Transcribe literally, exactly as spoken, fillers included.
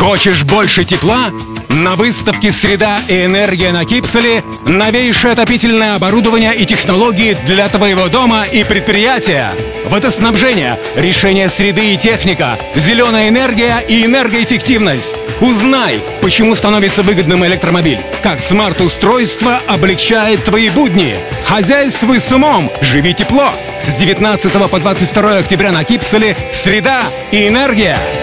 Хочешь больше тепла? На выставке «Среда и энергия» на Кипселе новейшее отопительное оборудование и технологии для твоего дома и предприятия. Водоснабжение, решение среды и техника, зеленая энергия и энергоэффективность. Узнай, почему становится выгодным электромобиль, как смарт-устройство облегчает твои будни. Хозяйствуй с умом, живи тепло. С девятнадцатого по двадцать второе октября на Кипселе «Среда и энергия».